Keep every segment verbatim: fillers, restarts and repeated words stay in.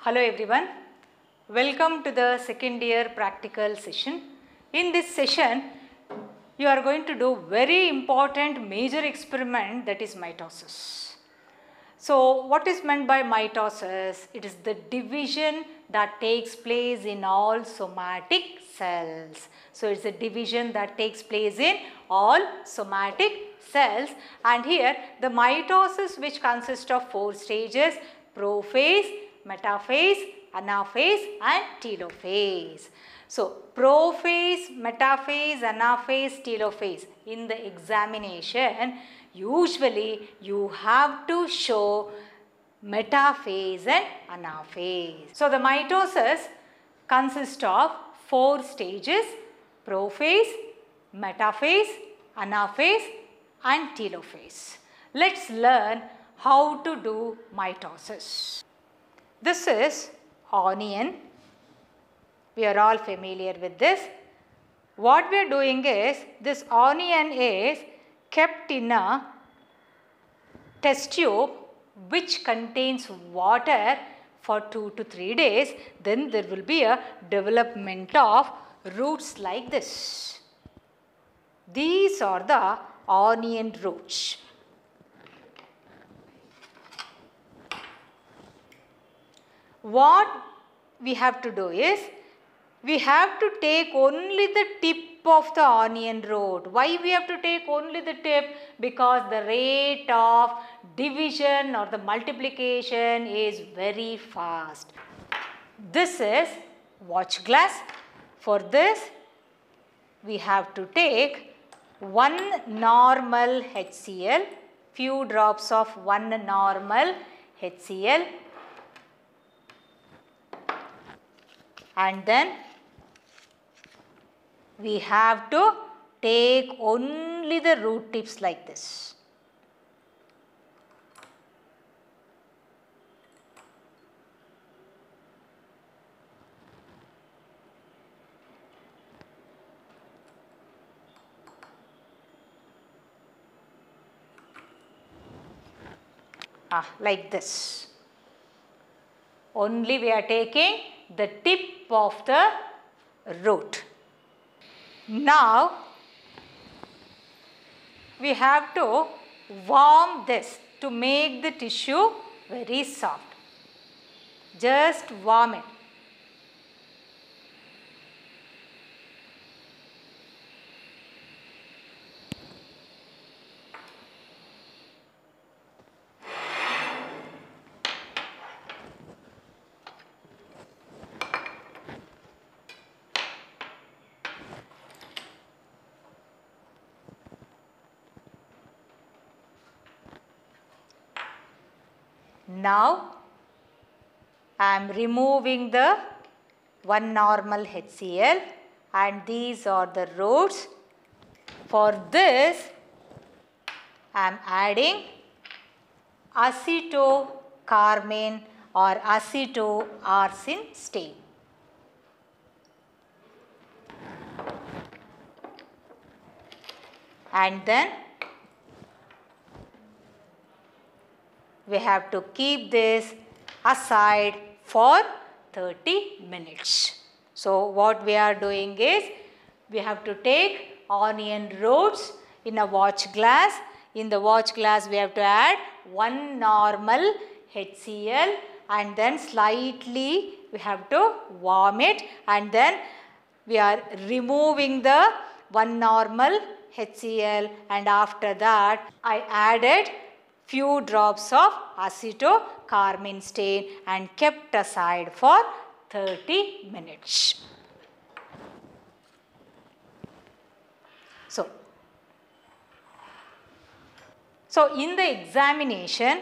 Hello everyone, welcome to the second year practical session. In this session, you are going to do very important major experiment, that is mitosis. So what is meant by mitosis? It is the division that takes place in all somatic cells. So it is a division that takes place in all somatic cells, and here the mitosis, which consists of four stages: prophase, metaphase, anaphase and telophase. So prophase, metaphase, anaphase, telophase. In the examination, usually you have to show metaphase and anaphase. So the mitosis consists of four stages: prophase, metaphase, anaphase and telophase. Let's learn how to do mitosis. This is onion. We are all familiar with this. What we are doing is, this onion is kept in a test tube which contains water for two to three days. Then there will be a development of roots like this. These are the onion roots. What we have to do is, we have to take only the tip of the onion root. Why we have to take only the tip? Because the rate of division or the multiplication is very fast. This is watch glass. For this, we have to take one normal H C l, few drops of one normal H C l, and then we have to take only the root tips like this. Ah, like this. Only we are taking the tip of the root. Now we have to warm this to make the tissue very soft. Just warm it. Now I am removing the one normal H C l, and these are the roots. For this, I am adding acetocarmine or acetoarsine stain. And then we have to keep this aside for thirty minutes. So what we are doing is, we have to take onion roots in a watch glass. In the watch glass, we have to add one normal H C l, and then slightly we have to warm it, and then we are removing the one normal H C l, and after that I added few drops of acetocarmine stain and kept aside for thirty minutes. So, so in the examination,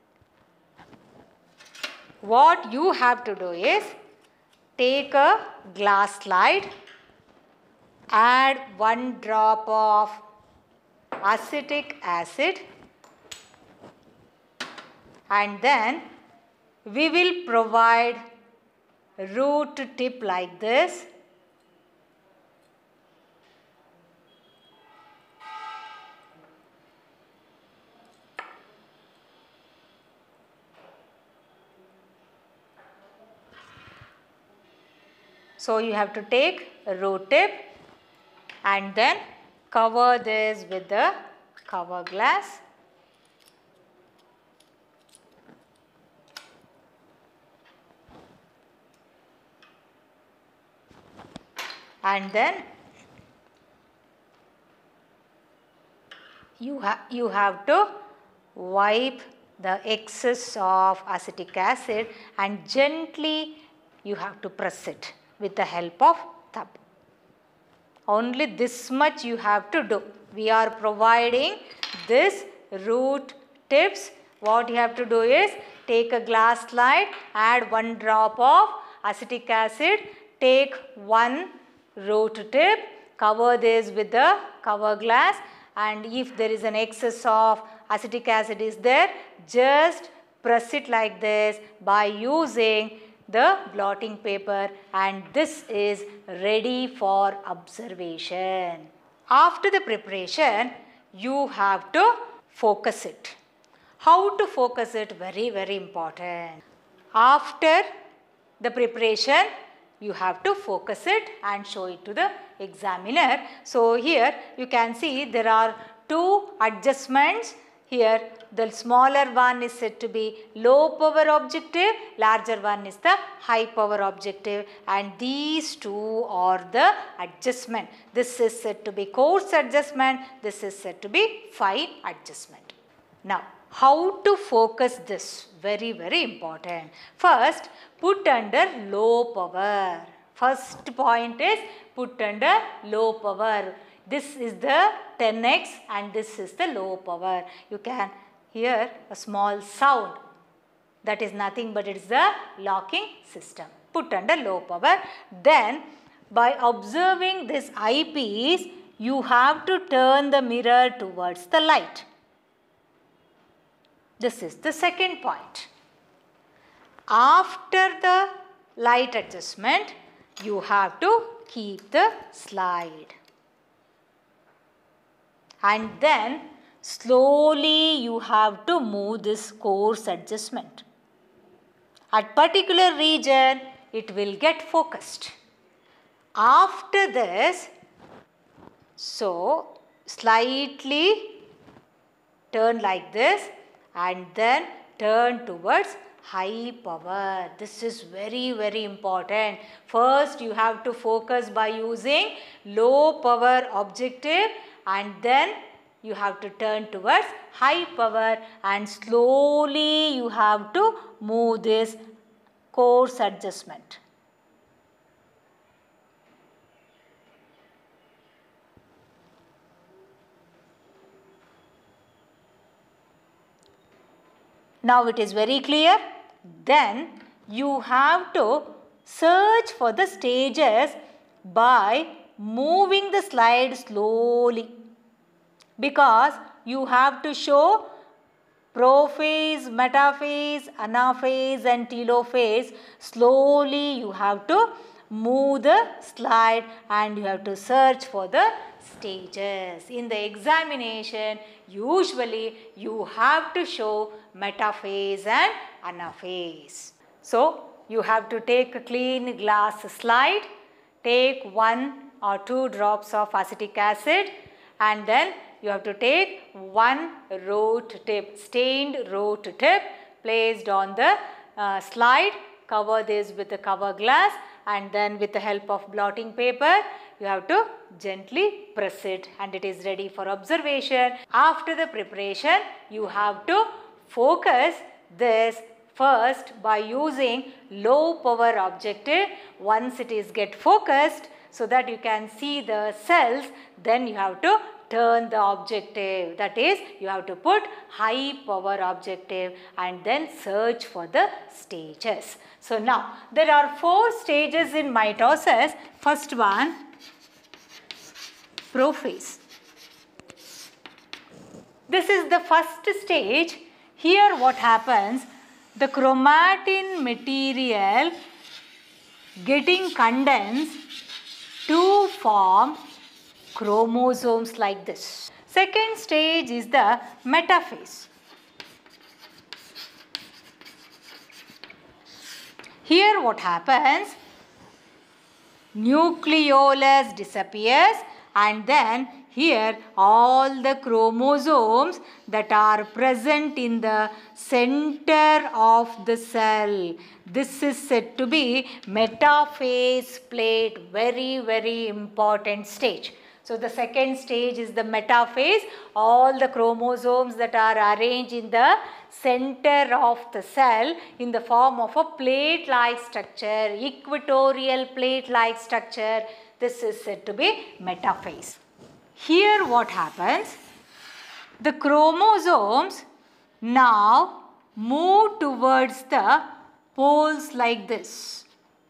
what you have to do is, take a glass slide, add one drop of acetic acid, and then we will provide root tip like this. So you have to take a root tip and then cover this with the cover glass. And then you, ha you have to wipe the excess of acetic acid and gently you have to press it with the help of thumb. Only this much you have to do. We are providing this root tips. What you have to do is take a glass slide, add one drop of acetic acid, take one root tip, cover this with the cover glass, and if there is an excess of acetic acid is there, just press it like this by using the blotting paper, and this is ready for observation. After the preparation, you have to focus it. How to focus it? Very, very important. After the preparation, you have to focus it and show it to the examiner. So here you can see there are two adjustments. Here the smaller one is said to be low power objective, larger one is the high power objective, and these two are the adjustment. This is said to be coarse adjustment, this is said to be fine adjustment. Now how to focus this? Very, very important. First, put under low power. First point is put under low power. This is the ten x and this is the low power. You can hear a small sound. That is nothing but it is the locking system. Put under low power. Then by observing this eyepiece, you have to turn the mirror towards the light. This is the second point. After the light adjustment, you have to keep the slide. And then slowly you have to move this coarse adjustment. At particular region, it will get focused. After this, so slightly turn like this and then turn towards high power. This is very, very important. First you have to focus by using low power objective and then you have to turn towards high power and slowly you have to move this coarse adjustment. Now it is very clear. Then you have to search for the stages by moving the slide slowly, because you have to show prophase, metaphase, anaphase and telophase. Slowly you have to move the slide and you have to search for the stages. In the examination, usually you have to show metaphase and anaphase. So you have to take a clean glass slide, take one or two drops of acetic acid and then you have to take one root tip, stained root tip placed on the uh, slide, cover this with the cover glass and then with the help of blotting paper you have to gently press it and it is ready for observation. After the preparation, you have to focus this first by using low power objective. Once it is get focused so that you can see the cells, then you have to turn the objective. That is, you have to put high power objective and then search for the stages. So now there are four stages in mitosis. First one, prophase. This is the first stage. Here what happens, the chromatin material getting condensed to form chromosomes like this. Second stage is the metaphase. Here what happens, nucleolus disappears, and then here all the chromosomes that are present in the center of the cell. This is said to be metaphase plate, very very important stage. So the second stage is the metaphase. All the chromosomes that are arranged in the center of the cell in the form of a plate-like structure, equatorial plate-like structure. This is said to be metaphase. Here what happens? The chromosomes now move towards the poles like this,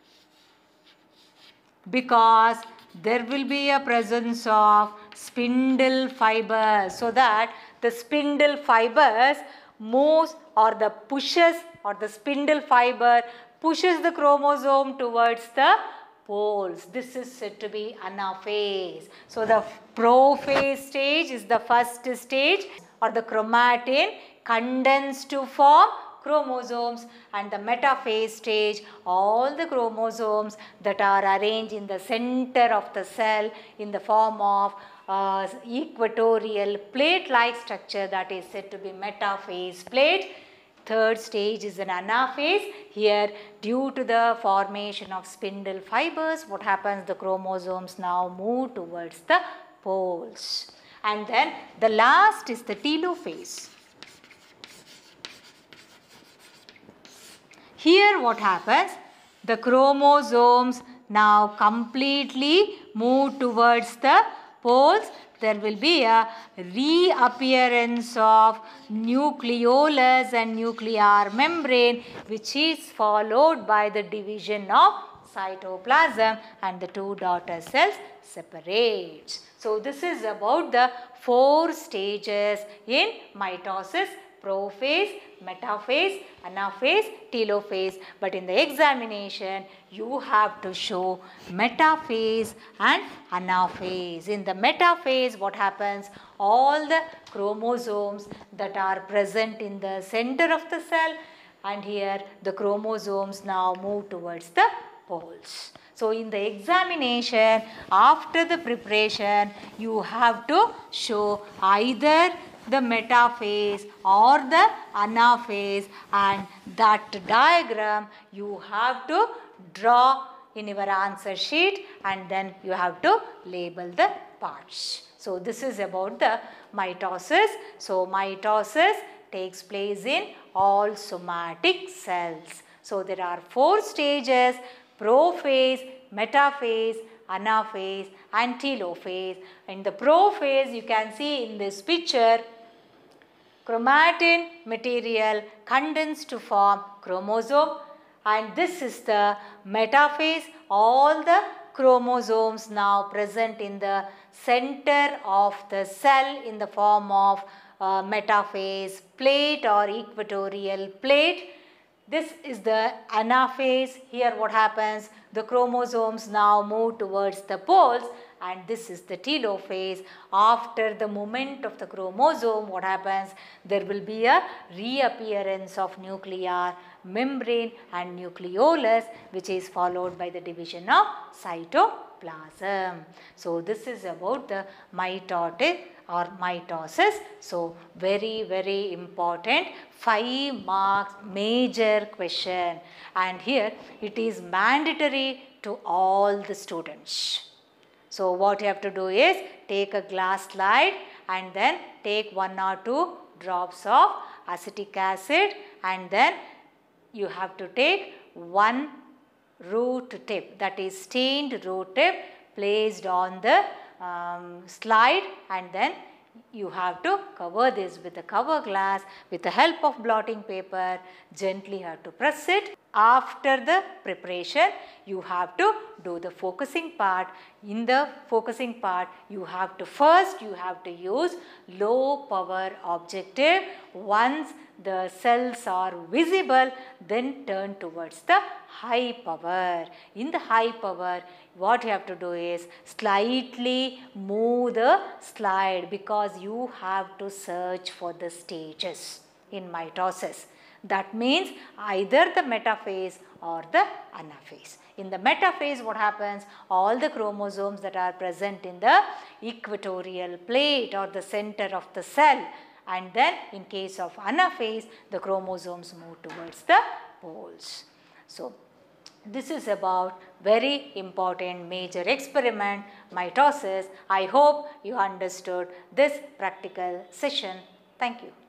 because there will be a presence of spindle fibers, so that the spindle fibers moves or the pushes or the spindle fiber pushes the chromosome towards the poles. This is said to be anaphase. So the prophase stage is the first stage, or the chromatin condense to form chromosomes, and the metaphase stage, all the chromosomes that are arranged in the center of the cell in the form of uh, equatorial plate-like structure, that is said to be metaphase plate. Third stage is an anaphase. Here, due to the formation of spindle fibers, what happens? The chromosomes now move towards the poles. And then the last is the telophase. Here what happens? The chromosomes now completely move towards the poles. There will be a reappearance of nucleolus and nuclear membrane, which is followed by the division of cytoplasm, and the two daughter cells separate. So this is about the four stages in mitosis: prophase, metaphase, anaphase, telophase. But in the examination, you have to show metaphase and anaphase. In the metaphase, what happens? All the chromosomes that are present in the center of the cell, and here the chromosomes now move towards the poles. So in the examination, after the preparation, you have to show either the metaphase or the anaphase, and that diagram you have to draw in your answer sheet, and then you have to label the parts. So this is about the mitosis. So mitosis takes place in all somatic cells. So there are four stages: prophase, metaphase, anaphase and telophase. In the prophase, you can see in this picture, chromatin material condensed to form chromosome, and this is the metaphase. All the chromosomes now present in the center of the cell in the form of uh, metaphase plate or equatorial plate. This is the anaphase. Here what happens? The chromosomes now move towards the poles, and this is the telophase. After the movement of the chromosome, what happens? There will be a reappearance of nuclear membrane and nucleolus, which is followed by the division of cytoplasm. So this is about the mitotic or mitosis. So very very important, five marks major question, and here it is mandatory to all the students. So what you have to do is take a glass slide and then take one or two drops of acetic acid, and then you have to take one root tip, that is stained root tip, placed on the um, slide, and then you have to cover this with a cover glass. With the help of blotting paper, gently have to press it. After the preparation, you have to do the focusing part. In the focusing part, you have to first you have to use low power objective. Once the cells are visible, then turn towards the high power. In the high power, what you have to do is slightly move the slide, because you have to search for the stages in mitosis. That means either the metaphase or the anaphase. In the metaphase, what happens? All the chromosomes that are present in the equatorial plate or the center of the cell, and then in case of anaphase, the chromosomes move towards the poles. So, this is about very important major experiment, mitosis. I hope you understood this practical session. Thank you.